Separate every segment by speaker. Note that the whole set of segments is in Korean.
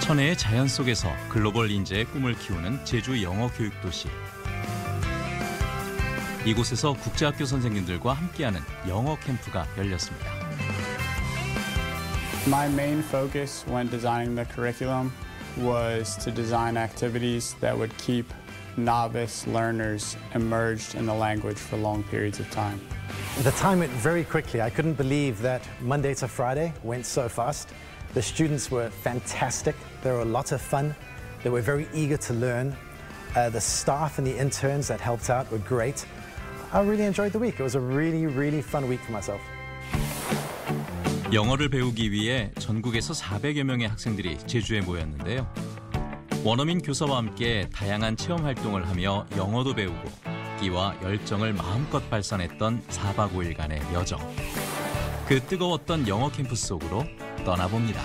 Speaker 1: 천혜의 자연 속에서 글로벌 인재의 꿈을 키우는 제주 영어 교육 도시. 이곳에서 국제학교 선생님들과 함께하는 영어 캠프가 열렸습니다.
Speaker 2: My main focus when designing the curriculum was to design activities that would keep novice learners immersed in the language for long periods of time.
Speaker 3: The time went very quickly. I couldn't believe that Monday to Friday went so fast. The students were fantastic. They were a lot of fun. They were very eager to learn. The staff and the interns that helped out were great. I really enjoyed the week. It was a really, really fun week for myself.
Speaker 1: 영어를 배우기 위해 전국에서 400여 명의 학생들이 제주에 모였는데요. 원어민 교사와 함께 다양한 체험 활동을 하며 영어도 배우고 끼와 열정을 마음껏 발산했던 4박 5일간의 여정. 그 뜨거웠던 영어 캠프 속으로 떠나봅니다.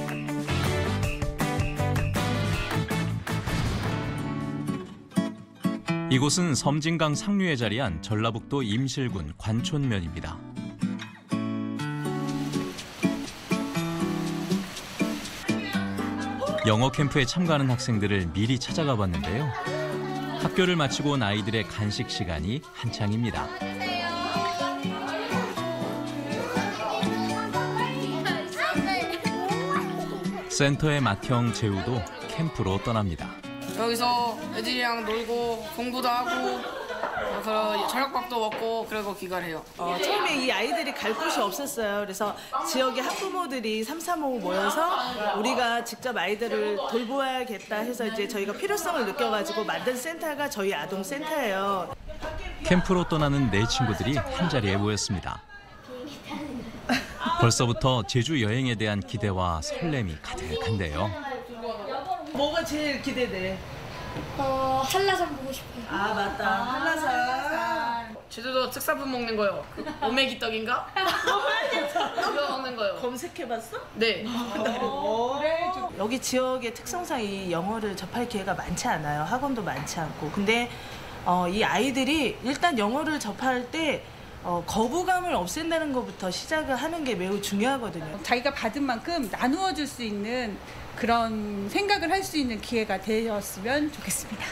Speaker 1: 이곳은 섬진강 상류에 자리한 전라북도 임실군 관촌면입니다. 영어 캠프에 참가하는 학생들을 미리 찾아가 봤는데요. 학교를 마치고 온 아이들의 간식 시간이 한창입니다. 센터의 맏형 재우도 캠프로 떠납니다.
Speaker 4: 여기서 애들이랑 놀고 공부도 하고 저녁밥도 먹고 그리고 귀가해요.
Speaker 5: 처음에 이 아이들이 갈 곳이 없었어요. 그래서 지역의 학부모들이 335 모여서 우리가 직접 아이들을 돌보아야겠다 해서 이제 저희가 필요성을 느껴가지고 만든 센터가 저희 아동센터예요.
Speaker 1: 캠프로 떠나는 네 친구들이 한자리에 모였습니다. 벌써부터 제주 여행에 대한 기대와 설렘이 가득한데요.
Speaker 5: 뭐가 제일 기대돼?
Speaker 6: 한라산 보고 싶어요.
Speaker 5: 아 맞다. 한라산.
Speaker 4: 제주도 특산품 먹는 거요. 오메기 떡인가? 그거 먹는 거요.
Speaker 5: 검색해봤어?
Speaker 4: 네.
Speaker 5: 여기 지역의 특성상 이 영어를 접할 기회가 많지 않아요. 학원도 많지 않고. 근데 이 아이들이 일단 영어를 접할 때 거부감을 없앤다는 것부터 시작을 하는 게 매우 중요하거든요.
Speaker 7: 자기가 받은 만큼 나누어 줄 수 있는 그런 생각을 할 수 있는 기회가 되었으면 좋겠습니다.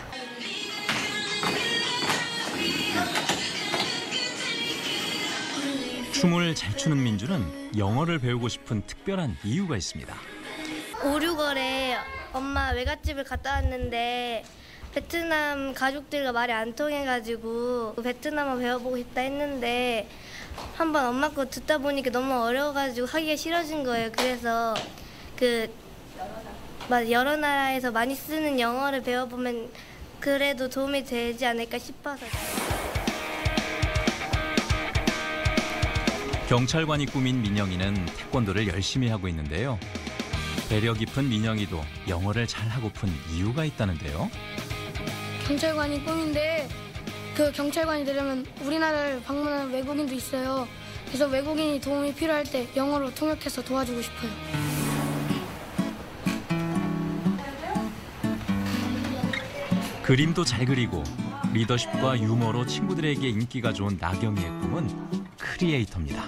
Speaker 1: 춤을 잘 추는 민주는 영어를 배우고 싶은 특별한 이유가 있습니다.
Speaker 6: 5, 6월에 엄마 외갓집을 갔다 왔는데 베트남 가족들과 말이 안 통해가지고 베트남어 배워보고 싶다 했는데 한번 엄마 거 듣다 보니까 너무 어려워가지고 하기가 싫어진 거예요. 그래서 여러 나라에서 많이 쓰는 영어를 배워보면 그래도 도움이 되지 않을까 싶어서.
Speaker 1: 경찰관이 꾸민 민영이는 태권도를 열심히 하고 있는데요. 배려 깊은 민영이도 영어를 잘하고픈 이유가 있다는데요.
Speaker 6: 경찰관이 꿈인데 그 경찰관이 되려면 우리나라를 방문하는 외국인도 있어요. 그래서 외국인이 도움이 필요할 때 영어로 통역해서 도와주고 싶어요.
Speaker 1: 그림도 잘 그리고 리더십과 유머로 친구들에게 인기가 좋은 나경이의 꿈은 크리에이터입니다.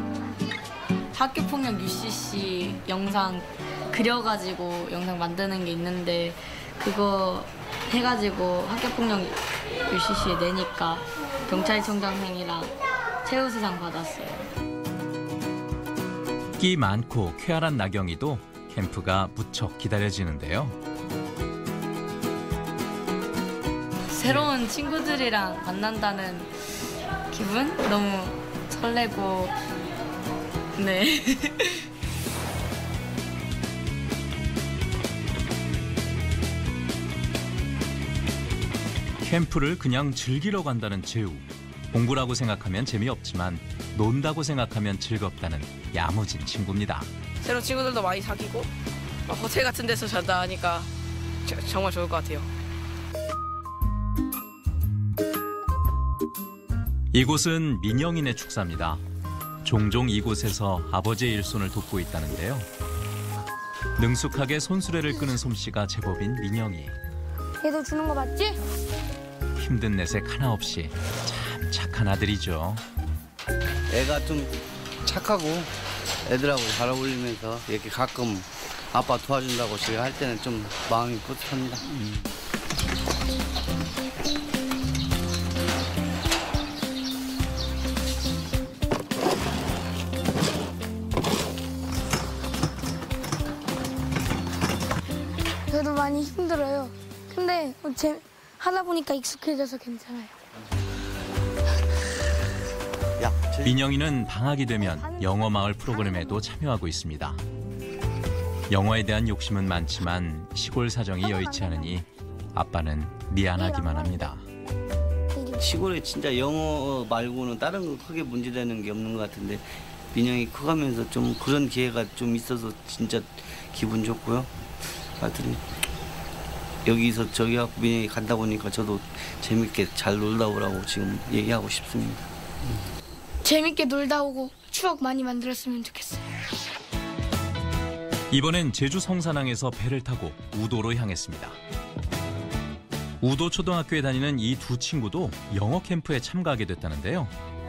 Speaker 8: 학교폭력 UCC 영상 그려가지고 영상 만드는 게 있는데 그거 해가지고 학교폭력 UCC에 내니까 경찰청장상이랑 최우수상 받았어요.
Speaker 1: 끼 많고 쾌활한 나경이도 캠프가 무척 기다려지는데요.
Speaker 8: 새로운 친구들이랑 만난다는 기분? 너무 설레고 네.
Speaker 1: 캠프를 그냥 즐기러 간다는 재우. 공부라고 생각하면 재미없지만 논다고 생각하면 즐겁다는 야무진 친구입니다.
Speaker 4: 새로운 친구들도 많이 사귀고 호텔 같은 데서 잔다 하니까 정말 좋을 것 같아요.
Speaker 1: 이곳은 민영이네 축사입니다. 종종 이곳에서 아버지의 일손을 돕고 있다는데요. 능숙하게 손수레를 끄는 솜씨가 제법인 민영이.
Speaker 6: 얘도 주는 거 맞지?
Speaker 1: 힘든 내색 하나 없이 참 착한 아들이죠.
Speaker 9: 애가 좀 착하고 애들하고 잘 어울리면서 이렇게 가끔 아빠 도와준다고 제가 할 때는 좀 마음이 뿌듯합니다.
Speaker 6: 저도 많이 힘들어요. 근데 하다 보니까 익숙해져서 괜찮아요.
Speaker 1: 민영이는 방학이 되면 영어 마을 프로그램에도 참여하고 있습니다. 영어에 대한 욕심은 많지만 시골 사정이 여의치 않으니 아빠는 미안하기만 합니다.
Speaker 9: 시골에 진짜 영어 말고는 다른 거 크게 문제되는 게 없는 것 같은데 민영이 커가면서 좀 그런 기회가 좀 있어서 진짜 기분 좋고요. 하여튼 여기서 저기 갖고 민영이 간다 보니까 저도 재밌게 잘 놀다 오라고 지금 얘기하고 싶습니다.
Speaker 6: 재밌게 놀다 오고 추억 많이 만들었으면 좋겠어요.
Speaker 1: 이번엔 제주 성산항에서 배를 타고 우도로 향했습니다. 우도 초등학교에 다니는 이 두 친구도 영어 캠프에 참가하게 됐다는데요.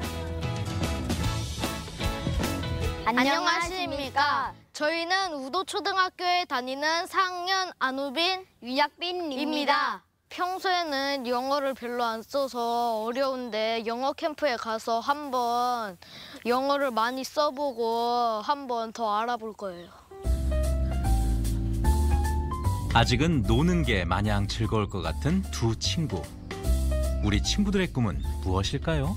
Speaker 6: 안녕하십니까. 저희는 우도초등학교에 다니는 4학년 안우빈, 유약빈입니다. 평소에는 영어를 별로 안 써서 어려운데 영어 캠프에 가서 한번 영어를 많이 써보고 한번 더 알아볼 거예요.
Speaker 1: 아직은 노는 게 마냥 즐거울 것 같은 두 친구. 우리 친구들의 꿈은 무엇일까요?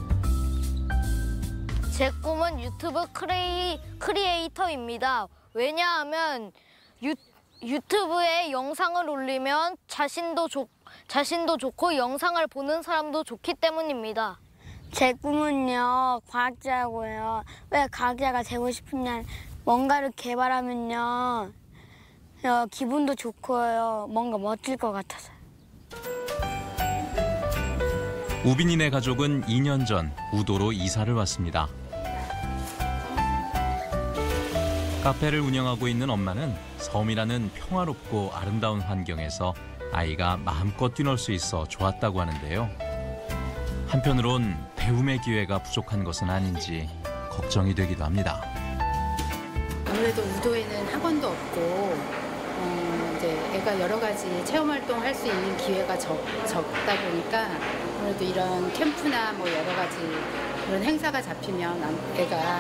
Speaker 6: 제 꿈은 유튜브 크리에이터입니다. 왜냐하면 유튜브에 영상을 올리면 자신도 좋고 영상을 보는 사람도 좋기 때문입니다. 제 꿈은요, 과학자고요. 왜 과학자가 되고 싶으냐, 뭔가를 개발하면요, 기분도 좋고요, 뭔가 멋질 것 같아서요.
Speaker 1: 우빈이네 가족은 2년 전 우도로 이사를 왔습니다. 카페를 운영하고 있는 엄마는 섬이라는 평화롭고 아름다운 환경에서 아이가 마음껏 뛰놀 수 있어 좋았다고 하는데요. 한편으론 배움의 기회가 부족한 것은 아닌지 걱정이 되기도 합니다.
Speaker 10: 아무래도 우도에는 학원도 없고 이제 애가 여러 가지 체험 활동을 할 수 있는 기회가 적다 보니까 아무래도 이런 캠프나 뭐 여러 가지 그런 행사가 잡히면 애가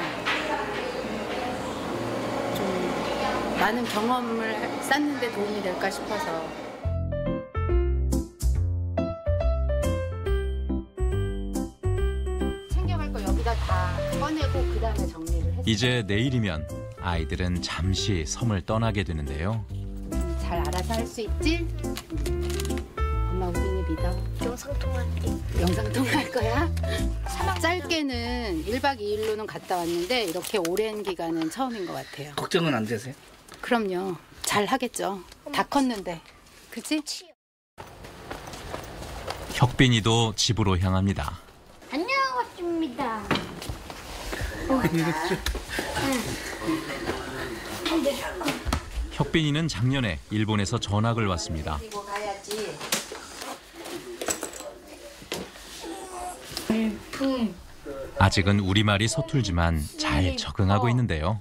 Speaker 10: 좀 많은 경험을 쌓는 데 도움이 될까 싶어서. 챙겨갈 거 여기다 다 꺼내고 그다음에 정리를 했어요.
Speaker 1: 이제 내일이면 아이들은 잠시 섬을 떠나게 되는데요.
Speaker 10: 잘 알아서 할 수 있지? 엄마 우빈이 믿어. 영상 통화할 거야? 짧게는 1박 2일로는 갔다 왔는데 이렇게 오랜 기간은 처음인 것 같아요.
Speaker 11: 걱정은 안 되세요?
Speaker 10: 그럼요. 잘 하겠죠. 다 컸는데. 그치?
Speaker 1: 혁빈이도 집으로 향합니다.
Speaker 6: 안녕, 왔습니다.
Speaker 1: 혁빈이는 작년에 일본에서 전학을 왔습니다. 아직은 우리말이 서툴지만 잘 적응하고 있는데요.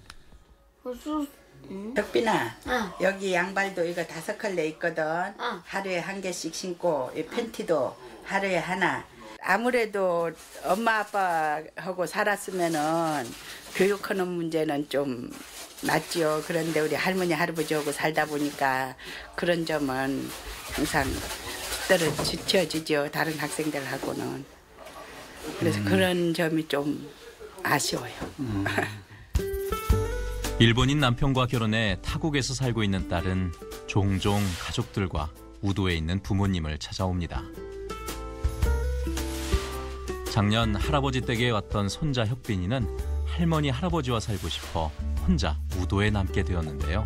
Speaker 12: 혁빈아, 여기 양발도 이거 5컬레 있거든. 하루에 한 개씩 신고, 이 팬티도 하루에 하나. 아무래도 엄마 아빠하고 살았으면은 교육하는 문제는 좀 낫죠. 그런데 우리 할머니 할아버지하고 살다 보니까 그런 점은 항상 떨어지죠. 다른 학생들하고는. 그래서 그런 점이 좀 아쉬워요.
Speaker 1: 일본인 남편과 결혼해 타국에서 살고 있는 딸은 종종 가족들과 우도에 있는 부모님을 찾아옵니다. 작년 할아버지 댁에 왔던 손자 혁빈이는 할머니 할아버지와 살고 싶어 혼자 우도에 남게 되었는데요.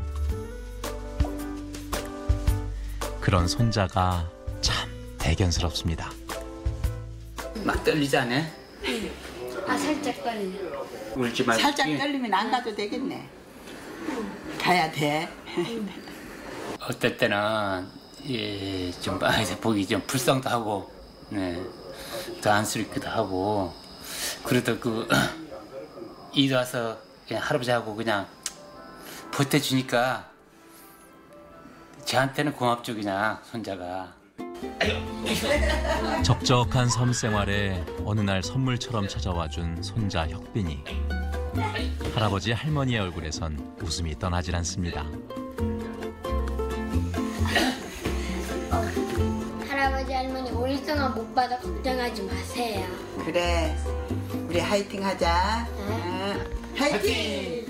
Speaker 1: 그런 손자가 참 대견스럽습니다.
Speaker 11: 막 떨리지 않아?
Speaker 6: 살짝 떨려.
Speaker 11: 울지 말고.
Speaker 12: 살짝 떨리면 안 가도 되겠네. 가야 돼.
Speaker 11: 어떨 때는 좀 보기 좀 불쌍도 하고, 더 안쓰럽기도 하고, 그래도 일 와서 그냥 할아버지하고 그냥 보태주니까 저한테는 고맙죠 그냥 손자가.
Speaker 1: 적적한 섬 생활에 어느 날 선물처럼 찾아와준 손자 혁빈이. 할아버지 할머니의 얼굴에선 웃음이 떠나질 않습니다.
Speaker 13: 할아버지 할머니 오랫동안 못 받아 걱정하지 마세요.
Speaker 12: 그래, 우리 화이팅 하자. 화이팅!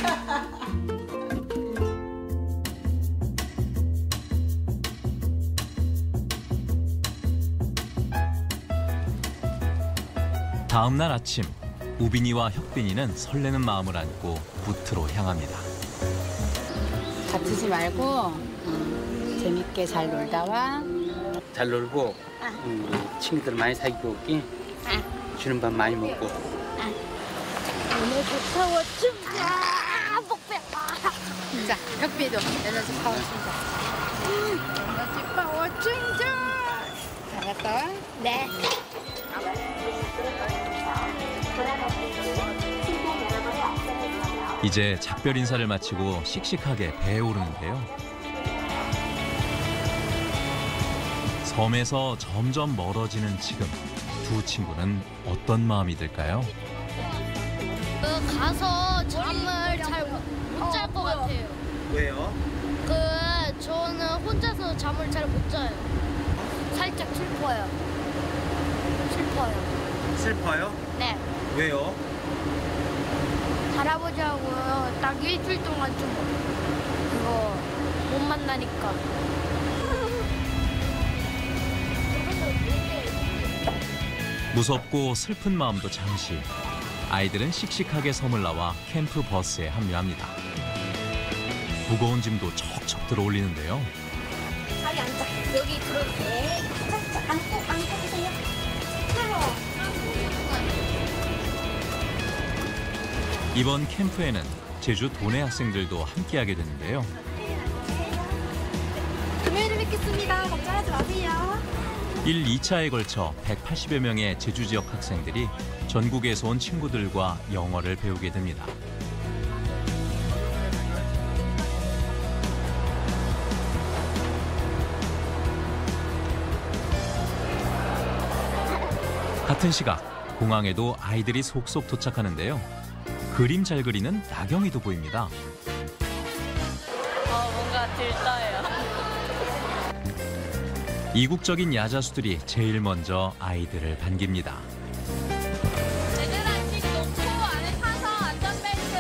Speaker 1: 다음 날 아침, 우빈이와 혁빈이는 설레는 마음을 안고 부트로 향합니다.
Speaker 10: 다치지 말고 재밌게 잘 놀다 와.
Speaker 11: 잘 놀고 친구들 많이 사귀고 올게. 주는 밥 많이 먹고.
Speaker 13: 오늘 좋다고 춤자 목배.
Speaker 10: 자, 혁비도 에너지 파워 춤자. 에너지 파워 춤자. 잘했다 와.
Speaker 13: 네.
Speaker 1: 이제 작별 인사를 마치고 씩씩하게 배에 오르는데요. 섬에서 점점 멀어지는 지금 두 친구는 어떤 마음이 들까요?
Speaker 6: 가서 잠을 잘 못 잘 것 같아요.
Speaker 9: 왜요?
Speaker 6: 저는 혼자서 잠을 잘 못 자요. 살짝 슬퍼요.
Speaker 9: 슬퍼요?
Speaker 6: 네.
Speaker 9: 왜요?
Speaker 6: 할아버지하고 딱 일주일 동안 좀 그거 못 만나니까.
Speaker 1: 무섭고 슬픈 마음도 잠시. 아이들은 씩씩하게 섬을 나와 캠프 버스에 합류합니다. 무거운 짐도 척척 들어 올리는데요.
Speaker 13: 자리 앉아. 여기 들어오세요. 안고 계세요.
Speaker 1: 이번 캠프에는 제주 도내 학생들도 함께하게 되는데요.
Speaker 13: 금요일에 뵙겠습니다. 걱정하지 마세요.
Speaker 1: 1, 2차에 걸쳐 180여 명의 제주 지역 학생들이 전국에서 온 친구들과 영어를 배우게 됩니다. 같은 시각 공항에도 아이들이 속속 도착하는데요. 그림 잘 그리는 나경이도 보입니다.
Speaker 8: 뭔가 들떠요.
Speaker 1: 이국적인 야자수들이 제일 먼저 아이들을 반깁니다.
Speaker 8: 얘들아, 집 놓고 안에 타서 안전벨트.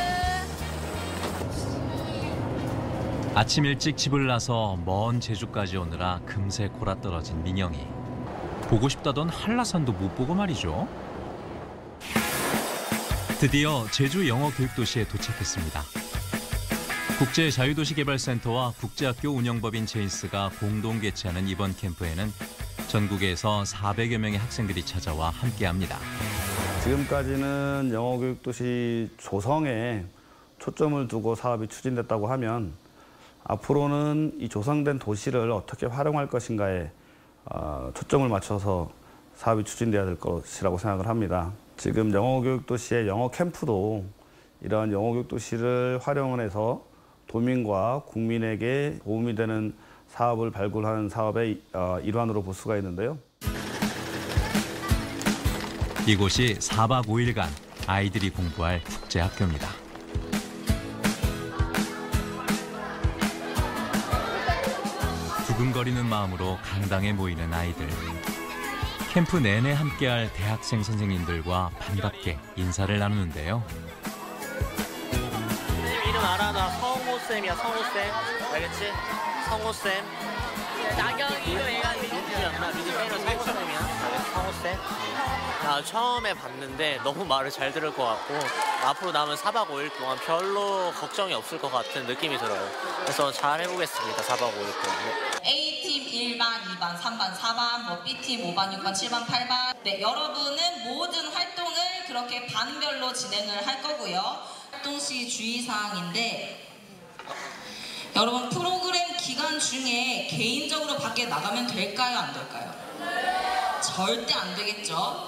Speaker 1: 아침 일찍 집을 나서 먼 제주까지 오느라 금세 골아떨어진 민영이. 보고 싶다던 한라산도 못 보고 말이죠. 드디어 제주 영어교육도시에 도착했습니다. 국제자유도시개발센터와 국제학교 운영법인 제인스가 공동 개최하는 이번 캠프에는 전국에서 400여 명의 학생들이 찾아와 함께합니다.
Speaker 14: 지금까지는 영어교육도시 조성에 초점을 두고 사업이 추진됐다고 하면 앞으로는 이 조성된 도시를 어떻게 활용할 것인가에 초점을 맞춰서 사업이 추진돼야 될 것이라고 생각을 합니다. 지금 영어교육도시의 영어 캠프도 이러한 영어교육도시를 활용을 해서 도민과 국민에게 도움이 되는 사업을 발굴하는 사업의 일환으로 볼 수가 있는데요.
Speaker 1: 이곳이 4박 5일간 아이들이 공부할 국제학교입니다. 두근거리는 마음으로 강당에 모이는 아이들. 캠프 내내 함께할 대학생 선생님들과 반갑게 인사를 나누는데요.
Speaker 15: 이름 알아? 나 성호쌤이야, 성호쌤. 알겠지? 성호쌤.
Speaker 8: 나경이도 얘가
Speaker 15: 민지였나? 민지는 성호쌤이야. 알겠지? 성호쌤. 나 처음에 봤는데 너무 말을 잘 들을 것 같고 앞으로 남은 4박 5일 동안 별로 걱정이 없을 것 같은 느낌이 들어요. 그래서 잘 해보겠습니다, 4박 5일 동안.
Speaker 16: A팀 1반, 2반, 3반, 4반, 뭐 B팀 5반, 6반, 7반, 8반. 네, 여러분은 모든 활동을 그렇게 반별로 진행을 할 거고요. 활동시 주의사항인데 여러분 프로그램 기간 중에 개인적으로 밖에 나가면 될까요? 안 될까요? 절대 안 되겠죠?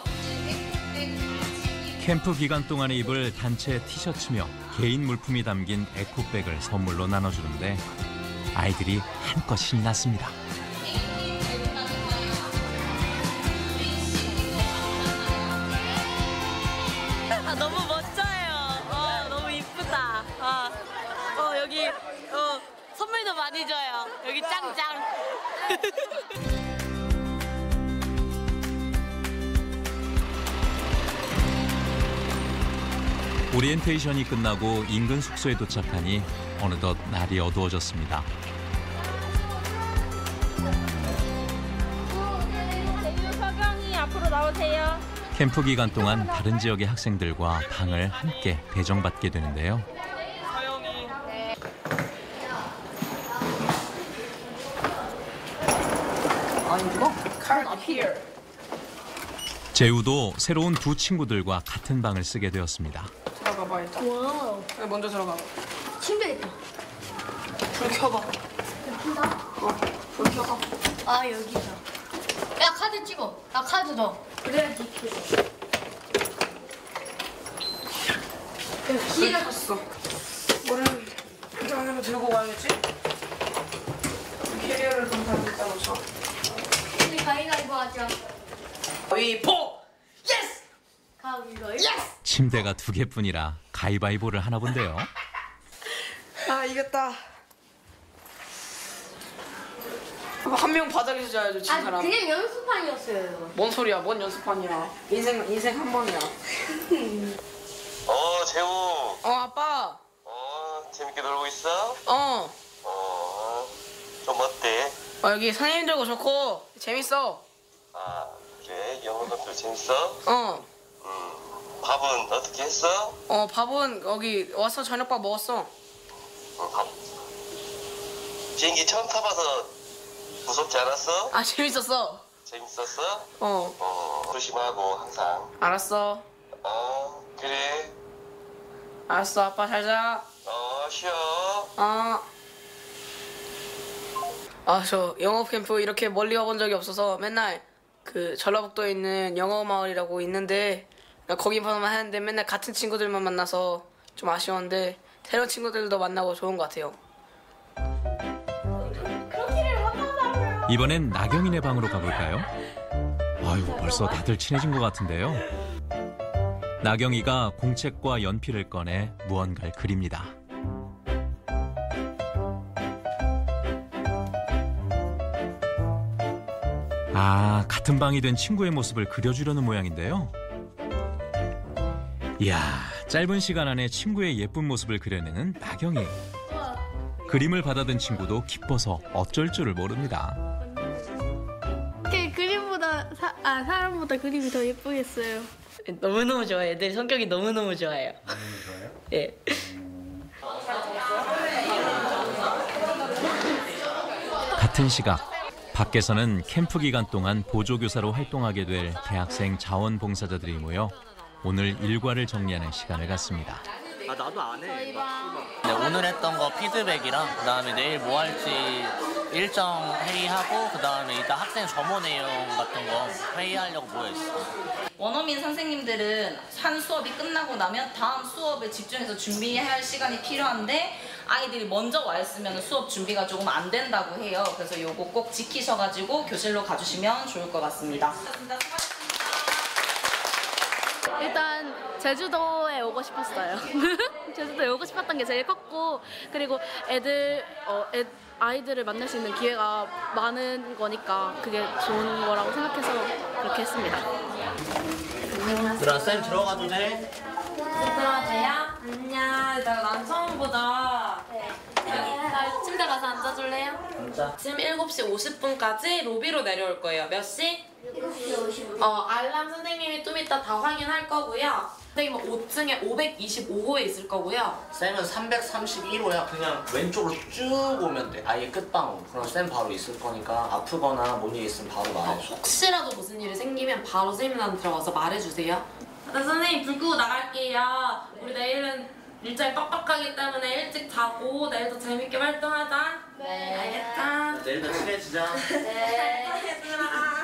Speaker 1: 캠프 기간 동안에 입을 단체 티셔츠며 개인 물품이 담긴 에코백을 선물로 나눠주는데 아이들이 한껏 신났습니다.
Speaker 8: 너무 멋져요. 너무 이쁘다. 여기 선물도 많이 줘요. 여기 짱짱.
Speaker 1: 오리엔테이션이 끝나고 인근 숙소에 도착하니 어느덧 날이 어두워졌습니다.
Speaker 8: 서경이 앞으로 나오세요.
Speaker 1: 캠프 기간 동안 다른 지역의 학생들과 방을 함께 배정받게 되는데요. 재우도 새로운 두 친구들과 같은 방을 쓰게 되었습니다.
Speaker 4: 들어가봐 일단.
Speaker 6: 와우.
Speaker 4: 먼저 들어가.
Speaker 6: 침대 있다.
Speaker 4: 불 켜봐. 불 켜봐.
Speaker 6: 아 여기다. 야 카드 찍어. 나 카드 넣어. 그래야지.
Speaker 4: 기가 샀어. 뭐를 그 안으로 들고 가야겠지? 캐리어를 좀 달고 있다 놓자.
Speaker 6: 우리 가위가위보 하자.
Speaker 4: 가위보! 예스!
Speaker 6: 가위가위보.
Speaker 4: 예스!
Speaker 1: 침대가 두 개뿐이라 가위바위보를 하나 본데요.
Speaker 4: 아 이겼다. 한 명 바닥에서 자야죠, 진 사람.
Speaker 6: 그냥 연습판이었어요.
Speaker 4: 뭔 소리야? 뭔 연습판이야? 인생 한 번이야.
Speaker 17: 재우.
Speaker 4: 아빠.
Speaker 17: 재밌게 놀고 있어? 좀 어때?
Speaker 4: 여기 선생님들고 좋고 재밌어.
Speaker 17: 그래? 영어도 재밌어? 밥은 어떻게 했어?
Speaker 4: 밥은 여기 와서 저녁밥 먹었어.
Speaker 17: 비행기 처음 타봐서 무섭지 않았어?
Speaker 4: 재밌었어.
Speaker 17: 재밌었어? 조심하고 항상.
Speaker 4: 알았어.
Speaker 17: 그래.
Speaker 4: 알았어, 아빠 잘 자.
Speaker 17: 쉬어.
Speaker 4: 저 영어 캠프 이렇게 멀리 와본 적이 없어서 맨날 그 전라북도에 있는 영어 마을이라고 있는데 거기만 하는데 맨날 같은 친구들만 만나서 좀 아쉬웠는데 새로운 친구들도 만나고 좋은 것 같아요.
Speaker 1: 이번엔 나경이네 방으로 가볼까요? 아유, 벌써 다들 친해진 것 같은데요. 나경이가 공책과 연필을 꺼내 무언가를 그립니다. 같은 방이 된 친구의 모습을 그려주려는 모양인데요. 이야, 짧은 시간 안에 친구의 예쁜 모습을 그려내는 나경이. 그림을 받아든 친구도 기뻐서 어쩔 줄을 모릅니다.
Speaker 6: 그림보다 사람보다 그림이 더 예쁘겠어요.
Speaker 8: 너무너무 좋아요. 애들 성격이 너무너무 좋아요.
Speaker 3: 너무 좋아요?
Speaker 8: 예.
Speaker 1: 같은 시각, 밖에서는 캠프 기간 동안 보조교사로 활동하게 될 대학생 자원봉사자들이 모여 오늘 일과를 정리하는 시간을 갖습니다.
Speaker 15: 나도 안 해. 네, 오늘 했던 거 피드백이랑 그다음에 내일 뭐 할지 일정 회의하고 그다음에 이따 학생 점호 내용 같은 거 회의하려고 모여 있어.
Speaker 16: 원어민 선생님들은 한 수업이 끝나고 나면 다음 수업에 집중해서 준비해야 할 시간이 필요한데 아이들이 먼저 와 있으면 수업 준비가 조금 안 된다고 해요. 그래서 요거 꼭 지키셔가지고 교실로 가주시면 좋을 것 같습니다.
Speaker 18: 일단 제주도에 오고 싶었어요. 제주도에 오고 싶었던 게 제일 컸고, 그리고 아이들을 만날 수 있는 기회가 많은 거니까 그게 좋은 거라고 생각해서 그렇게 했습니다.
Speaker 15: 그럼 쌤 들어가도 돼?
Speaker 8: 들어가도 돼요? 안녕. 난 처음 보자. 침대 가서 앉아줄래요?
Speaker 15: 앉아.
Speaker 8: 지금 7시 50분까지 로비로 내려올 거예요. 몇 시?
Speaker 6: 7시 50분.
Speaker 8: 알람 선생님이 좀 이따 다 확인할 거고요. 선생님은 5층에 525호에 있을 거고요.
Speaker 15: 쌤은 331호야. 그냥 왼쪽으로 쭉 오면 돼. 아예 끝방으로. 그럼 쌤 바로 있을 거니까 아프거나 뭔 일 있으면 바로 말해줘.
Speaker 8: 혹시라도 무슨 일이 생기면 바로 선생님한테 들어가서 말해주세요. 선생님 불 끄고 나갈게요. 우리 내일은 일정이 빡빡하기 때문에 일찍 자고 내일도 재밌게 활동하자.
Speaker 6: 네.
Speaker 8: 알겠죠?
Speaker 15: 내일도 친해지자.
Speaker 8: 네. 얘들아.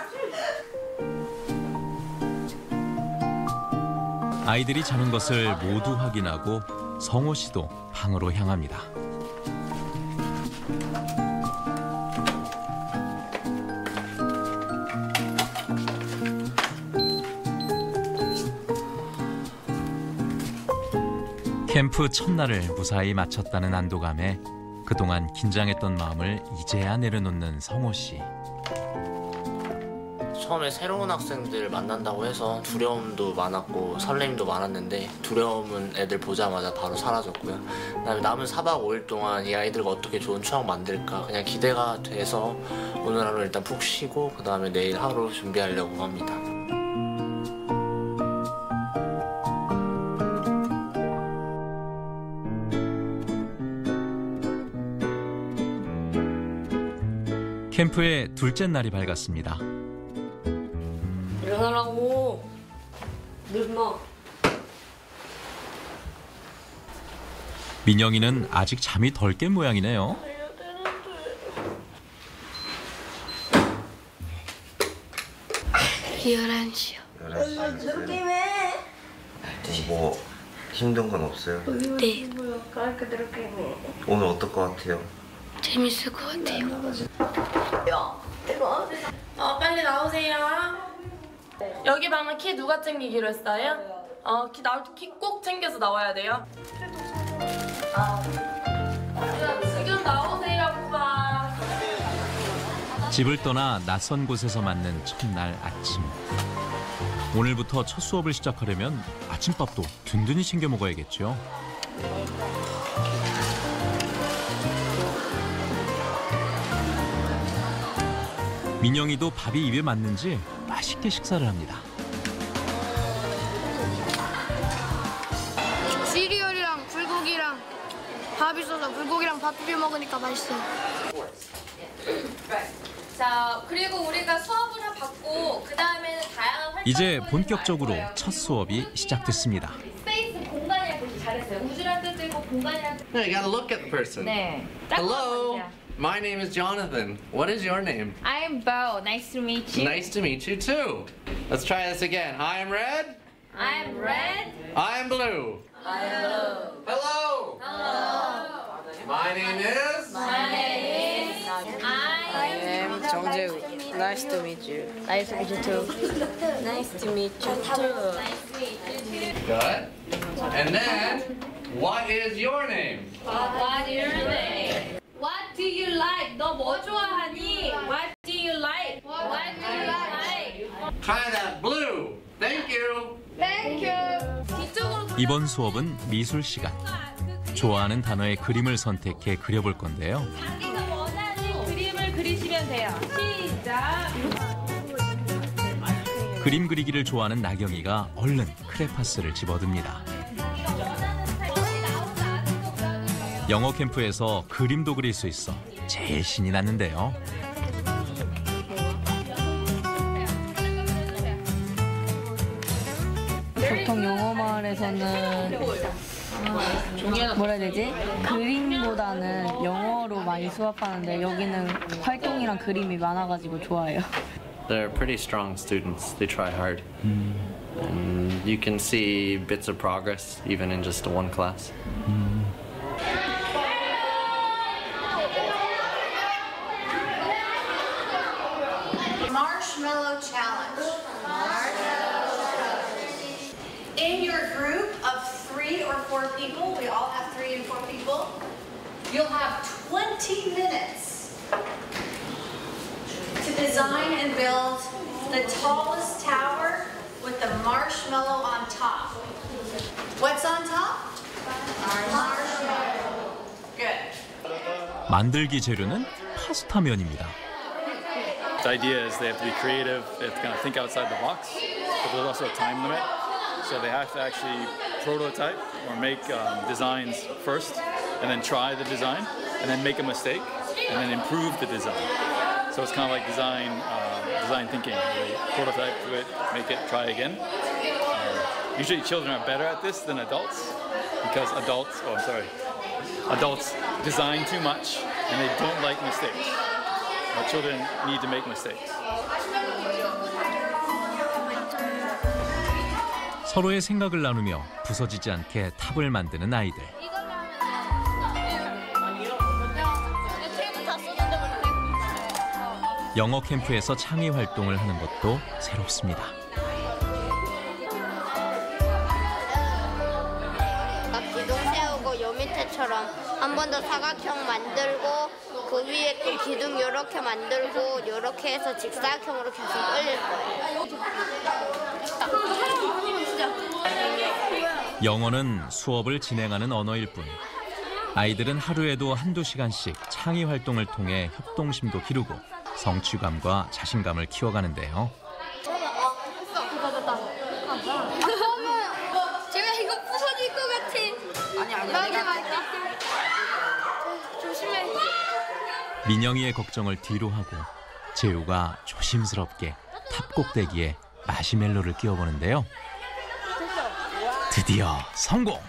Speaker 1: 아이들이 자는 것을 모두 확인하고 성호 씨도 방으로 향합니다. 캠프 첫날을 무사히 마쳤다는 안도감에 그동안 긴장했던 마음을 이제야 내려놓는 성호 씨.
Speaker 15: 처음에 새로운 학생들 만난다고 해서 두려움도 많았고 설렘도 많았는데 두려움은 애들 보자마자 바로 사라졌고요. 그다음에 남은 4박 5일 동안 이 아이들과 어떻게 좋은 추억 만들까 그냥 기대가 돼서 오늘 하루 일단 푹 쉬고 그다음에 내일 하루 준비하려고 합니다.
Speaker 1: 캠프의 둘째 날이 밝았습니다.
Speaker 4: 일어나라고. 늙마.
Speaker 1: 민영이는 아직 잠이 덜 깬 모양이네요.
Speaker 6: 11시요.
Speaker 17: 11시. 뭐 힘든 건 없어요?
Speaker 6: 네.
Speaker 17: 오늘 어떨 것 같아요?
Speaker 6: 재밌을 것 같아요.
Speaker 8: 빨리 나오세요. 여기 방은 키 누가 챙기기로 했어요? 키 나올 때 키 꼭 챙겨서 나와야 돼요. 지금 나오세요, 오빠.
Speaker 1: 집을 떠나 낯선 곳에서 맞는 첫날 아침. 오늘부터 첫 수업을 시작하려면 아침밥도 든든히 챙겨 먹어야겠죠. 민영이도 밥이 입에 맞는지 맛있게 식사를 합니다.
Speaker 6: 시리얼이랑 불고기랑 밥 있어서 불고기랑 밥 비벼 먹으니까 맛있어요.
Speaker 8: 자, 그리고 우리가 수업을 받고 그 다음에는 다양한 활동을
Speaker 1: 이제 본격적으로 첫 수업이 시작됐습니다.
Speaker 8: 스페이스 공간이라고 잘했어요. 우주란 뜻이고 공간이란 뜻.
Speaker 19: No, you gotta look at the person.
Speaker 8: 네.
Speaker 19: Hello, my name is Jonathan. What is your name?
Speaker 20: I'm Bo. Nice to meet you.
Speaker 19: Nice to meet you too. Let's try this again. I'm red.
Speaker 20: I'm red.
Speaker 19: I'm blue.
Speaker 20: Hello.
Speaker 19: Hello.
Speaker 20: Hello.
Speaker 19: My name is.
Speaker 20: My name is.
Speaker 4: I am 정재우. Nice to meet you. Nice to meet you too. Nice to meet you too.
Speaker 19: Good. And then, what is your name?
Speaker 20: What is your name? What do you like? 너 뭐 좋아하니? What do you like? What do you like?
Speaker 19: Try that blue. Thank you.
Speaker 20: Thank you. 뒤쪽으로
Speaker 1: 이번 수업은 미술 시간. 좋아하는 단어의 그림을 선택해 그려볼 건데요.
Speaker 20: 자기가 원하는 그림을 그리시면 돼요. 시작.
Speaker 1: 그림 그리기를 좋아하는 나경이가 얼른 크레파스를 집어듭니다. 영어 캠프에서 그림도 그릴 수 있어 제일 신이 났는데요.
Speaker 21: 보통 영어 마을에서는 뭐라 해야 되지? 그림보다는 영어로 많이 수업하는데 여기는 활동이랑 그림이 많아가지고 좋아요.
Speaker 19: They're pretty strong students. They try hard. And you can see bits of progress even in just one class.
Speaker 22: Marshmallow challenge. In your group of 3 or 4 people, we all have 3 and 4 people, you'll have 20 minutes to design and build the tallest tower with the marshmallow on top. What's on top? Marshmallow. Good.
Speaker 1: 만들기 재료는 파스타면입니다.
Speaker 23: The idea is they have to be creative, they have to kind of think outside the box, but there's also a time limit. So they have to actually prototype or make designs first, and then try the design, and then make a mistake, and then improve the design. So it's kind of like design thinking. They prototype to it, make it, try again. Usually children are better at this than adults, because adults design too much, and they don't like mistakes. But children need to make mistakes.
Speaker 1: 서로의 생각을 나누며 부서지지 않게 탑을 만드는 아이들. 영어 캠프에서 창의 활동을 하는 것도 새롭습니다.
Speaker 6: 기동생
Speaker 13: 여기서 사각형 만들고 그 위에 또 기둥 이렇게 만들고 이렇게 해서 직사각형으로 계속 올릴 거예요.
Speaker 1: 영어는 수업을 진행하는 언어일 뿐 아이들은 하루에도 한두 시간씩 창의 활동을 통해 협동심도 기르고 성취감과 자신감을 키워가는데요.
Speaker 13: 제가 이거 부서질 것 같아. 아니. 조심해.
Speaker 1: 민영이의 걱정을 뒤로 하고 재우가 조심스럽게 탑 꼭대기에 마시멜로를 끼워보는데요. 드디어 성공!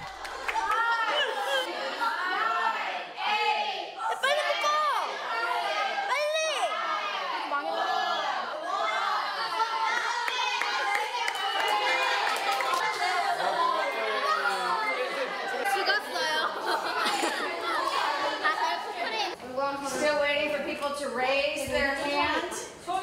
Speaker 22: Still waiting for people to raise their hand.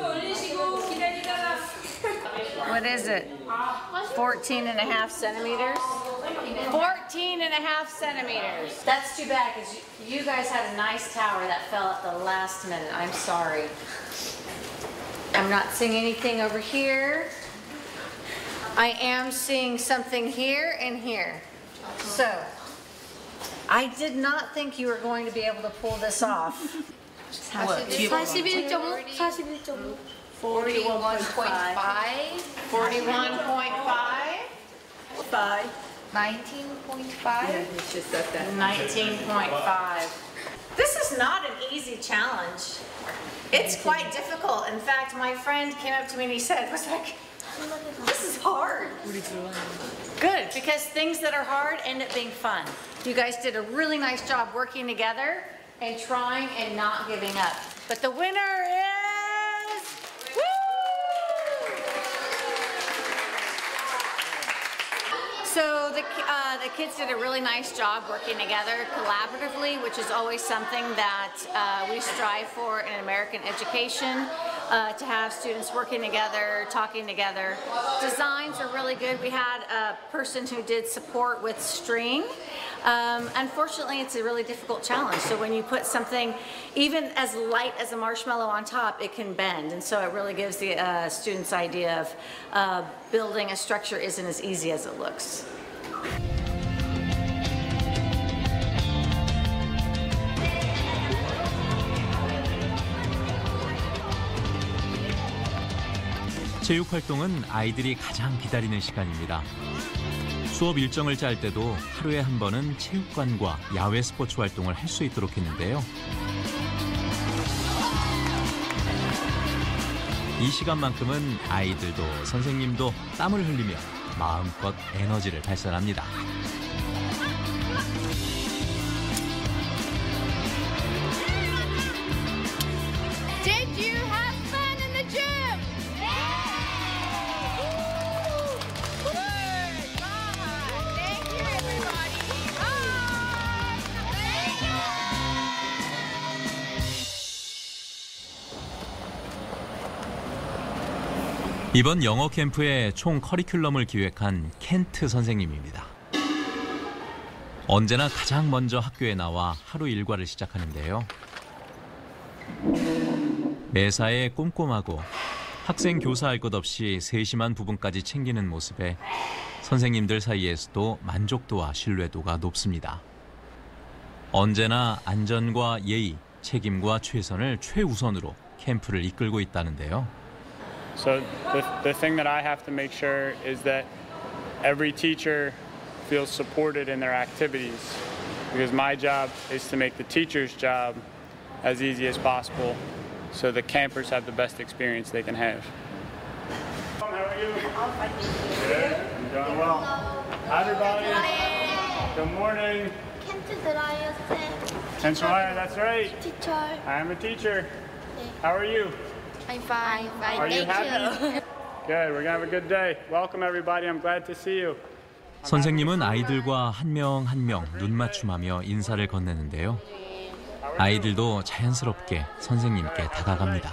Speaker 22: What is it? 14 and a half centimeters? 14 and a half centimeters. That's too bad because you guys had a nice tower that fell at the last minute. I'm sorry. I'm not seeing anything over here. I am seeing something here and here. So, I did not think you were going to be able to pull this off.
Speaker 13: 41.5. 41.5.
Speaker 22: 41.5.
Speaker 13: 5. 19.5.
Speaker 22: 19.5. This is not an easy challenge. It's quite difficult. In fact, my friend came up to me and he said, this is hard. Good, because things that are hard end up being fun. You guys did a really nice job working together and trying and not giving up. But the winner is... Woo! So the kids did a really nice job working together collaboratively, which is always something that we strive for in American education, to have students working together, talking together. Designs are really good. We had a person who did support with string. Unfortunately, it's a really difficult challenge. So when you put something even as light as a marshmallow on top, it can bend. And so it really gives the students idea of building a structure isn't as easy as it looks.
Speaker 1: 체육 활동은 아이들이 가장 기다리는 시간입니다. 수업 일정을 짤 때도 하루에 한 번은 체육관과 야외 스포츠 활동을 할 수 있도록 했는데요. 이 시간만큼은 아이들도 선생님도 땀을 흘리며 마음껏 에너지를 발산합니다.
Speaker 13: Did you have fun in the gym? Thank you, everybody.
Speaker 1: 이번 영어 캠프의 총 커리큘럼을 기획한 켄트 선생님입니다. 언제나 가장 먼저 학교에 나와 하루 일과를 시작하는데요. 매사에 꼼꼼하고 학생 교사할 것 없이 세심한 부분까지 챙기는 모습에 선생님들 사이에서도 만족도와 신뢰도가 높습니다. 언제나 안전과 예의, 책임과 최선을 최우선으로 캠프를 이끌고 있다는데요.
Speaker 2: So the thing that I have to make sure is that every teacher feels supported in their activities, because my job is to make the teacher's job as easy as possible so the campers have the best experience they can have. How are you? Good. I'm doing well. Hi everybody. Good morning.
Speaker 13: 켄트 드라이어 쌤.
Speaker 2: Ken Schreier, that's right.
Speaker 13: Teacher.
Speaker 2: I'm a teacher. How are you?
Speaker 13: I'm fine.
Speaker 2: Are you happy? Good. We're gonna have a good day. Welcome everybody. I'm glad to see you.
Speaker 1: 선생님은 아이들과 한 명 한 명 눈맞춤하며 인사를 건네는데요. 아이들도 자연스럽게 선생님께 다가갑니다.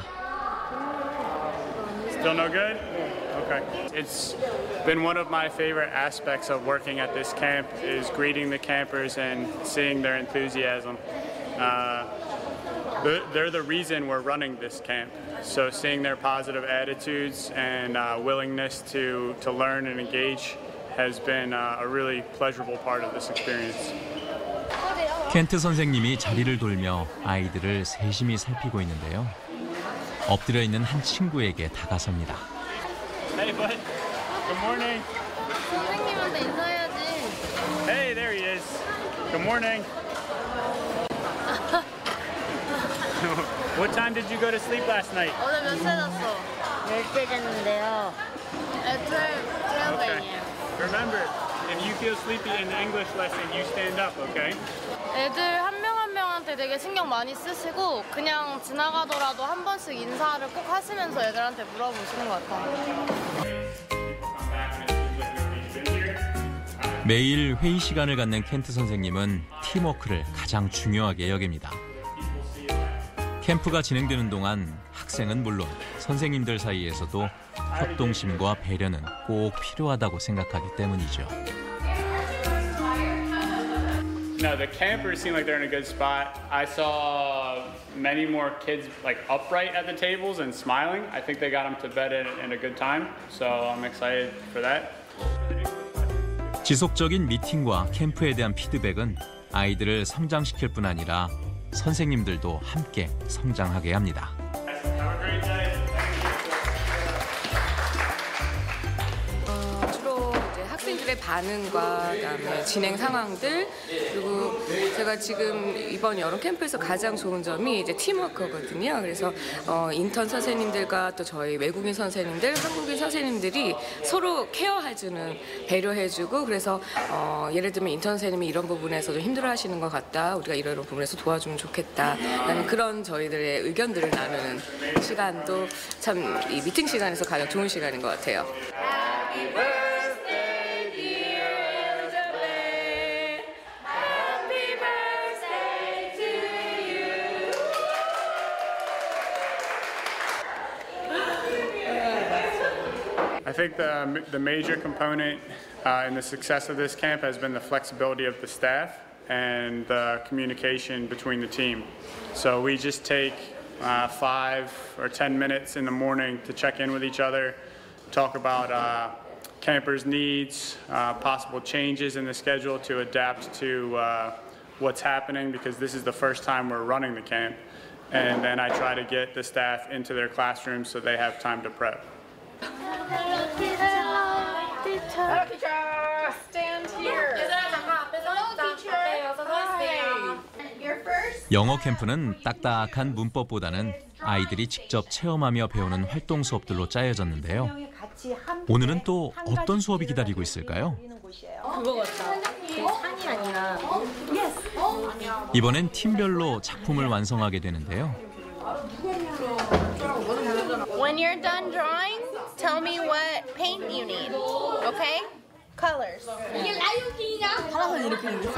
Speaker 2: Still no good? Okay. It's been one of my favorite aspects of working at this camp is greeting the campers and seeing their enthusiasm. they're the reason we're running this camp. So seeing their positive attitudes and willingness to learn and engage has been a really pleasurable part of this experience.
Speaker 1: 켄트 선생님이 자리를 돌며 아이들을 세심히 살피고 있는데요. 엎드려 있는 한 친구에게 다가섭니다.
Speaker 2: Hey, bud. Good morning.
Speaker 18: 선생님한테 인사해야지.
Speaker 2: Hey, there he is. Good morning. What time did you go to sleep last night?
Speaker 18: 어제 몇 시에 잤어?
Speaker 13: 10시 잤는데요.
Speaker 2: Okay. Remember, if you feel sleepy in the English lesson, you stand up, okay?
Speaker 18: 애들 한 명 한 명한테 되게 신경 많이 쓰시고 그냥 지나가더라도 한 번씩 인사를 꼭 하시면서 애들한테 물어보시는 것 같아요.
Speaker 1: 매일 회의 시간을 갖는 켄트 선생님은 팀워크를 가장 중요하게 여깁니다. 캠프가 진행되는 동안 학생은 물론 선생님들 사이에서도 협동심과 배려는 꼭 필요하다고 생각하기 때문이죠.
Speaker 2: No, the campers seem like they're in a good spot. I saw many more kids like upright at the tables and smiling. I think they got them to bed in a good time, so I'm excited for that.
Speaker 1: 지속적인 미팅과 캠프에 대한 피드백은 아이들을 성장시킬 뿐 아니라 선생님들도 함께 성장하게 합니다.
Speaker 5: 주로 이제 학생들의 반응과 그다음에 진행 상황들 그리고 제가 지금 이번 여름 캠프에서 가장 좋은 점이 이제 팀워크거든요. 그래서 인턴 선생님들과 또 저희 외국인 선생님들, 한국인 선생님들이 서로 케어해주는, 배려해주고 그래서 예를 들면 인턴 선생님이 이런 부분에서 좀 힘들어하시는 것 같다. 우리가 이런 부분에서 도와주면 좋겠다. 그런 저희들의 의견들을 나누는 시간도 참 이 미팅 시간에서 가장 좋은 시간인 것 같아요.
Speaker 2: I think the major component in the success of this camp has been the flexibility of the staff and the communication between the team. So we just take 5 or 10 minutes in the morning to check in with each other, talk about campers' needs, possible changes in the schedule to adapt to what's happening because this is the first time we're running the camp. And then I try to get the staff into their classrooms so they have time to prep.
Speaker 20: Hello, teacher. Stand here. Hello, teacher. Hi. You're first.
Speaker 1: 영어 캠프는 딱딱한 문법보다는 아이들이 직접 체험하며 배우는 활동 수업들로 짜여졌는데요. 오늘은 또 어떤 수업이 기다리고 있을까요?
Speaker 21: 그거 같다. 산이 아니라.
Speaker 1: 이번엔 팀별로 작품을 완성하게 되는데요.
Speaker 20: When you're done drawing, tell me what paint you need. Okay? Colors.
Speaker 21: 하나만 이렇게 생겼어?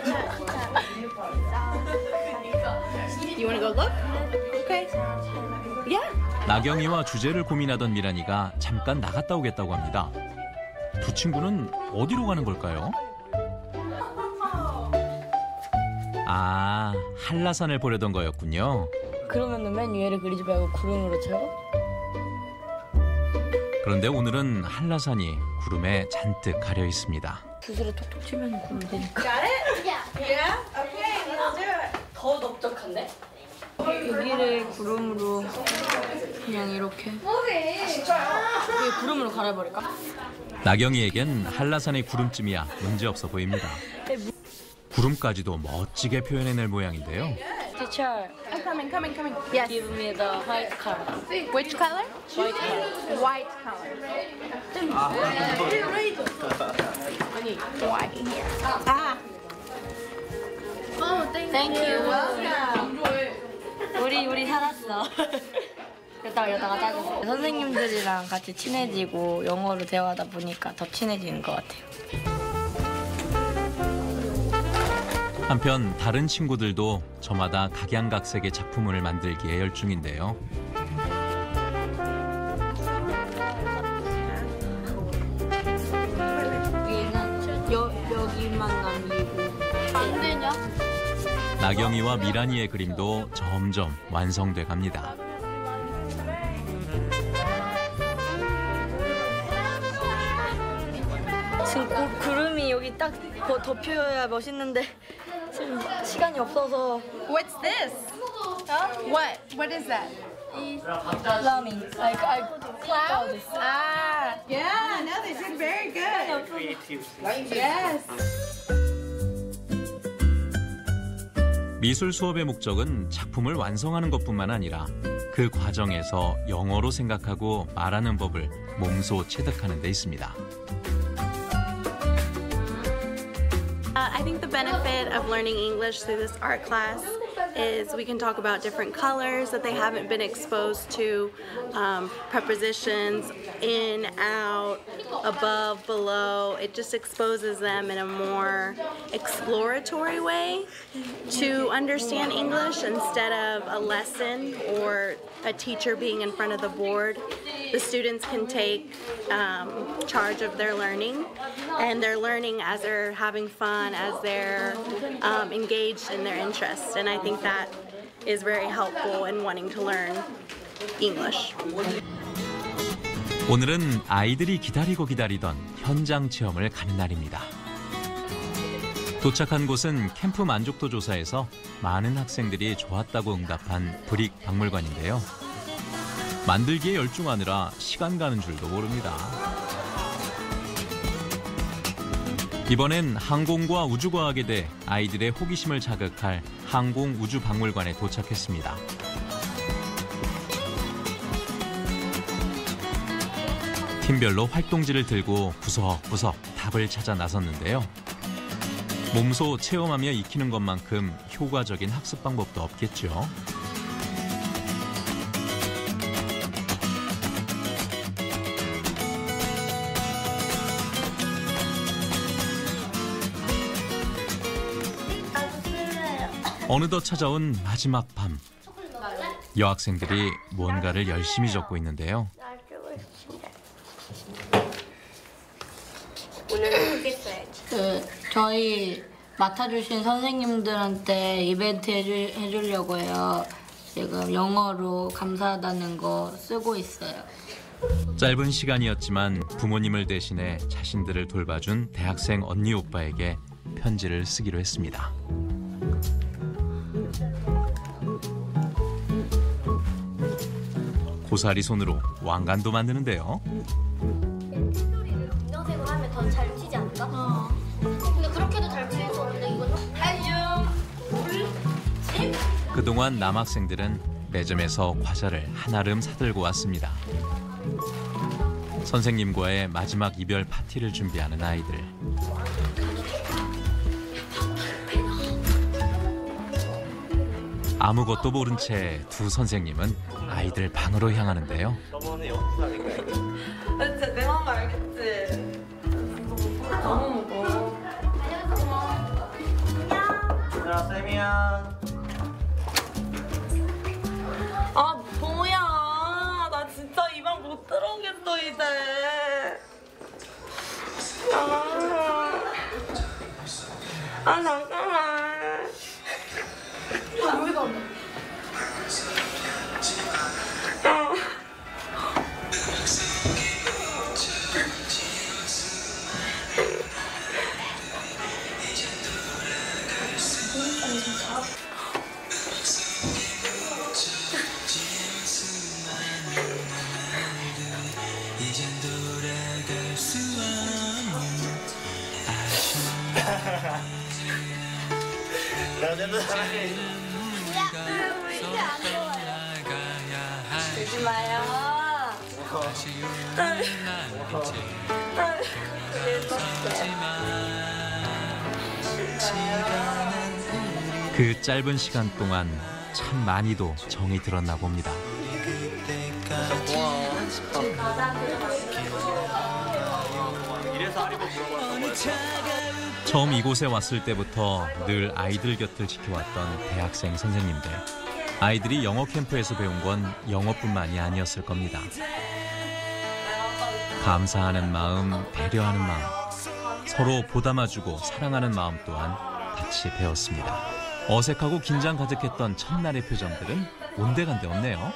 Speaker 20: You want to go look? Okay. Yeah.
Speaker 1: 나경이와 주제를 고민하던 미란이가 잠깐 나갔다 오겠다고 합니다. 두 친구는 어디로 가는 걸까요? 아, 한라산을 보려던 거였군요.
Speaker 21: 그러면은 맨 위에를 그리지 말고 구름으로 채워?
Speaker 1: 그런데 오늘은 한라산이 구름에 잔뜩 가려 있습니다.
Speaker 21: 붓으로 톡톡 치면 구름 되니까.
Speaker 20: Got it? Yeah. Okay, let's do it.
Speaker 21: 더 넓적한데? 여기를 구름으로 그냥 이렇게. 여기 구름으로 갈아버릴까?
Speaker 1: 나경이에겐 한라산의 구름쯤이야 문제없어 보입니다. 구름까지도 멋지게 표현해낼 모양인데요.
Speaker 21: Teacher,
Speaker 20: I'm coming. Yes.
Speaker 21: give me the white color.
Speaker 20: Which color?
Speaker 21: White color.
Speaker 20: White color. White here. Ah.
Speaker 21: Oh, thank you.
Speaker 20: Welcome.
Speaker 21: 우리 살았어. 여기다가 따졌어. 선생님들이랑 같이 친해지고 영어로 대화하다 보니까 더 친해지는 것 같아요.
Speaker 1: 한편 다른 친구들도 저마다 각양각색의 작품을 만들기에 열중인데요.
Speaker 21: 여기는 여기만 남기고 안 되냐?
Speaker 1: 나경이와 미란이의 그림도 점점 완성돼 갑니다.
Speaker 21: 지금 구름이 여기 딱 덮여야 멋있는데 지금 시간이 없어서.
Speaker 7: What's this? What? What is that?
Speaker 21: Plumbing. Like I
Speaker 7: Clouds? Ah, yeah, no, they did very good. Yes.
Speaker 1: 미술 수업의 목적은 작품을 완성하는 것뿐만 아니라 그 과정에서 영어로 생각하고 말하는 법을 몸소 체득하는 데 있습니다.
Speaker 11: I think the benefit of learning English through this art class is we can talk about different colors that they haven't been exposed to, prepositions, in, out, above, below. It just exposes them in a more exploratory way to understand English instead of a lesson or a teacher being in front of the board. The students can take charge of their learning, and they're learning as they're having fun, as they're engaged in their interests, and I think that is very helpful in wanting to learn English.
Speaker 1: 오늘은 아이들이 기다리던 현장 체험을 가는 날입니다. 도착한 곳은 캠프 만족도 조사에서 많은 학생들이 좋았다고 응답한 브릭 박물관인데요. 만들기에 열중하느라 시간 가는 줄도 모릅니다. 이번엔 항공과 우주과학에 대해 아이들의 호기심을 자극할 항공우주박물관에 도착했습니다. 팀별로 활동지를 들고 구석구석 답을 찾아 나섰는데요. 몸소 체험하며 익히는 것만큼 효과적인 학습 방법도 없겠죠. 어느덧 찾아온 마지막 밤. 여학생들이 뭔가를 열심히 적고 있는데요.
Speaker 21: 저희 맡아주신 선생님들한테 이벤트 해주려고 해요. 지금 영어로 감사하다는 거 쓰고 있어요.
Speaker 1: 짧은 시간이었지만 부모님을 대신해 자신들을 돌봐준 대학생 언니 오빠에게 편지를 쓰기로 했습니다. 고사리 손으로 왕관도 만드는데요.
Speaker 6: 검정색으로 하면 더 잘 튀지 않을까? 근데 그렇게도 잘 튀는 거 없는데 이거는?
Speaker 1: 그동안 남학생들은 매점에서 과자를 한아름 사들고 왔습니다. 선생님과의 마지막 이별 파티를 준비하는 아이들. 아무것도 모른 채 두 선생님은 아이들 방으로 향하는데요.
Speaker 21: 진짜 내 마음 알겠지? 너무 무거워.
Speaker 17: 얘들아, 쌤이야.
Speaker 21: 아 뭐야, 나 진짜 이 방 못 들어오겠어 이제. 아 잠깐만. 여기가 없네. 들지 마요.
Speaker 1: 그 짧은 시간 동안 참 많이도 정이 들었나 봅니다. 처음 이곳에 왔을 때부터 늘 아이들 곁을 지켜왔던 대학생 선생님들. 아이들이 영어 캠프에서 배운 건 영어뿐만이 아니었을 겁니다. 감사하는 마음, 배려하는 마음, 서로 보담아주고 사랑하는 마음 또한 같이 배웠습니다. 어색하고 긴장 가득했던 첫날의 표정들은 온데간데 없네요.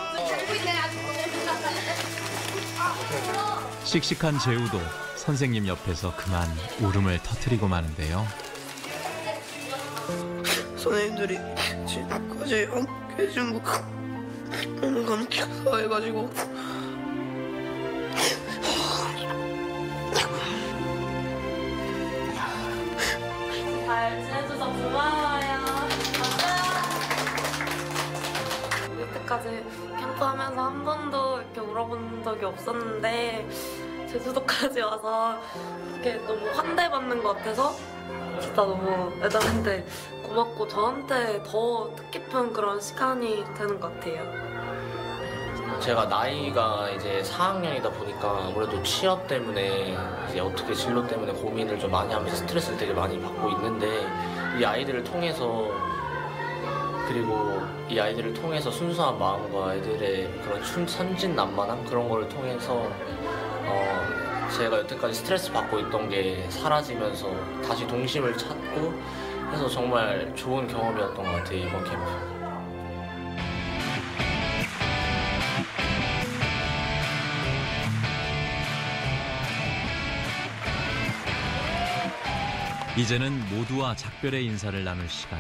Speaker 1: 씩씩한 재우도 선생님 옆에서 그만 울음을 터뜨리고 마는데요.
Speaker 9: 선생님들이 지금까지 함께 해준 거 너무 감사해가지고
Speaker 8: 잘 지내줘서 고마워요. 여태까지 캠프하면서 한 번도 이렇게 울어본 적이 없었는데 제주도까지 와서 이렇게 너무 환대받는 것 같아서 진짜 너무 애들한테 고맙고 저한테 더 뜻깊은 그런 시간이 되는 것 같아요.
Speaker 15: 제가 나이가 이제 4학년이다 보니까 아무래도 취업 때문에 이제 어떻게 진로 때문에 고민을 좀 많이 하면서 스트레스를 되게 많이 받고 있는데 이 아이들을 통해서 그리고 이 아이들을 통해서 순수한 마음과 아이들의 그런 선진난만함 그런 걸 통해서 제가 여태까지 스트레스 받고 있던 게 사라지면서 다시 동심을 찾고 해서 정말 좋은 경험이었던 것 같아요, 이번 캠프.
Speaker 1: 이제는 모두와 작별의 인사를 나눌 시간.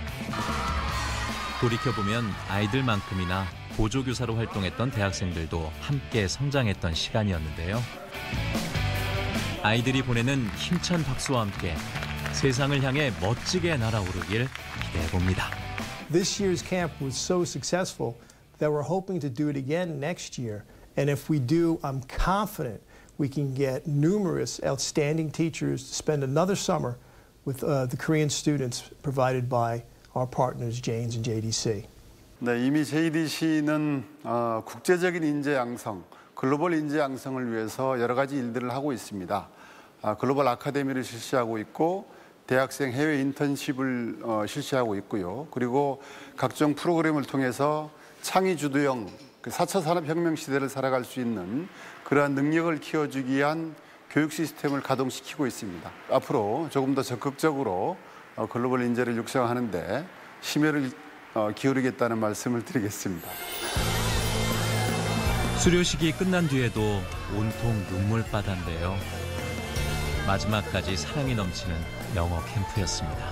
Speaker 1: 돌이켜보면 아이들만큼이나 보조교사로 활동했던 대학생들도 함께 성장했던 시간이었는데요. 아이들이 보내는 힘찬 박수와 함께 세상을 향해 멋지게 날아오르길 기대해봅니다.
Speaker 10: This year's camp was so successful that we're hoping to do it again next year. And if we do, I'm confident we can get numerous outstanding teachers to spend another summer with the Korean students provided by our partners, Janes and JDC.
Speaker 12: 네, 이미 JDC는 국제적인 인재 양성, 글로벌 인재 양성을 위해서 여러 가지 일들을 하고 있습니다. 글로벌 아카데미를 실시하고 있고 대학생 해외 인턴십을 실시하고 있고요. 그리고 각종 프로그램을 통해서 창의 주도형 4차 산업혁명 시대를 살아갈 수 있는 그러한 능력을 키워주기 위한 교육 시스템을 가동시키고 있습니다. 앞으로 조금 더 적극적으로 글로벌 인재를 육성하는 데 심혈을 기울이겠다는 말씀을 드리겠습니다.
Speaker 1: 수료식이 끝난 뒤에도 온통 눈물바다인데요. 마지막까지 사랑이 넘치는 영어 캠프였습니다.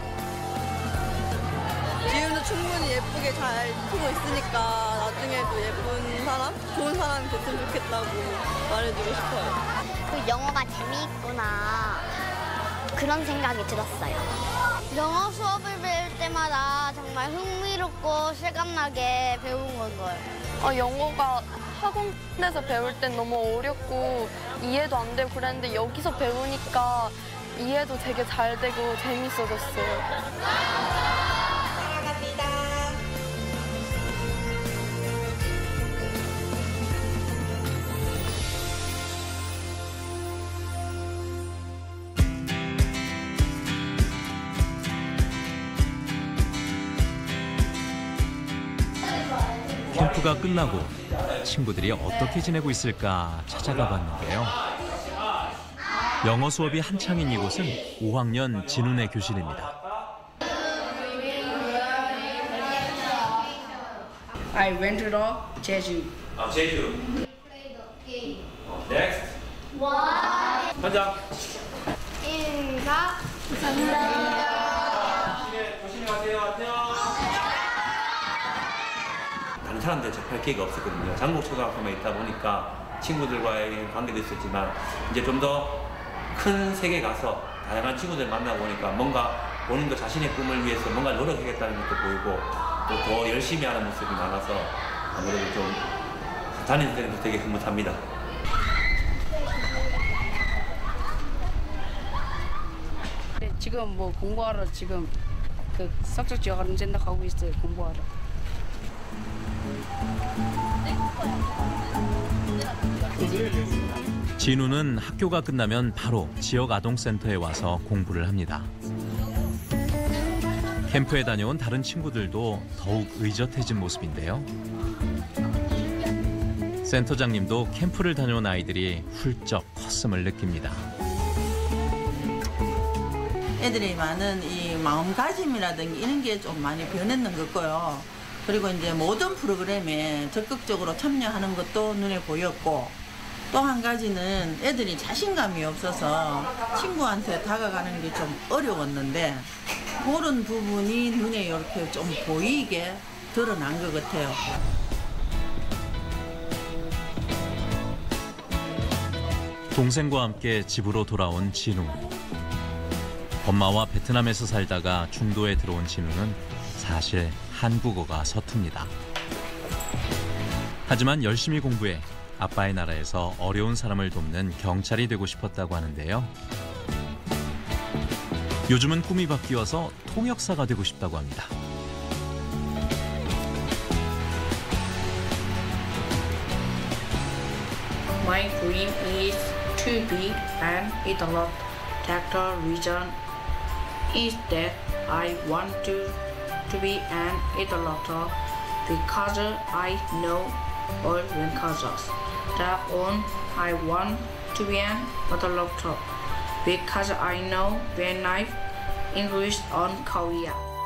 Speaker 24: 지금도 충분히 예쁘게 잘 크고 있으니까 나중에도 예쁜 사람, 좋은 사람이 됐으면 좋겠다고 말해주고 싶어요.
Speaker 13: 그 영어가 재미있구나 그런 생각이 들었어요. 영어 수업을 배울 때마다 정말 흥미롭고 실감나게 배운 거예요.
Speaker 18: 영어가 학원에서 배울 땐 너무 어렵고 이해도 안 되고 그랬는데 여기서 배우니까 이해도 되게 잘 되고 재밌어졌어요.
Speaker 1: 캠프가 끝나고 친구들이 어떻게 지내고 있을까 찾아가 봤는데요. 영어 수업이 한창인 이곳은 5학년 진훈의 교실입니다.
Speaker 25: I went to the Jeju.
Speaker 26: 제주. Next. 현장.
Speaker 13: 인사.
Speaker 26: 조심히 가세요. 안녕. 다른 사람들 접할 기회가 없었거든요. 장곡초등학교만 있다 보니까 친구들과의 관계도 있었지만 이제 좀 더 큰 세계에 가서 다양한 친구들 만나보니까 뭔가 본인도 자신의 꿈을 위해서 뭔가 노력하겠다는 것도 보이고 또 더 열심히 하는 모습이 많아서 아무래도 좀 다니는 데는 되게 흐뭇합니다.
Speaker 25: 네, 지금 뭐 공부하러 지금 그 석적 지역으로 생각하고 있어요. 공부하러.
Speaker 1: 진우는 학교가 끝나면 바로 지역 아동센터에 와서 공부를 합니다. 캠프에 다녀온 다른 친구들도 더욱 의젓해진 모습인데요. 센터장님도 캠프를 다녀온 아이들이 훌쩍 컸음을 느낍니다.
Speaker 3: 애들이 많은 이 마음가짐이라든지 이런 게 좀 많이 변했는 것 같고요. 그리고 이제 모든 프로그램에 적극적으로 참여하는 것도 눈에 보였고, 또 한 가지는 애들이 자신감이 없어서 친구한테 다가가는 게 좀 어려웠는데 그런 부분이 눈에 이렇게 좀 보이게 드러난 것 같아요.
Speaker 1: 동생과 함께 집으로 돌아온 진우. 엄마와 베트남에서 살다가 중도에 들어온 진우는 사실 한국어가 서툽니다. 하지만 열심히 공부해 아빠의 나라에서 어려운 사람을 돕는 경찰이 되고 싶었다고 하는데요. 요즘은 꿈이 바뀌어서 통역사가 되고 싶다고 합니다.
Speaker 4: My dream is to be an adult. The reason is that I want to be an adult because I know all languages. That on I want to be an adult because I know when I English on Korea.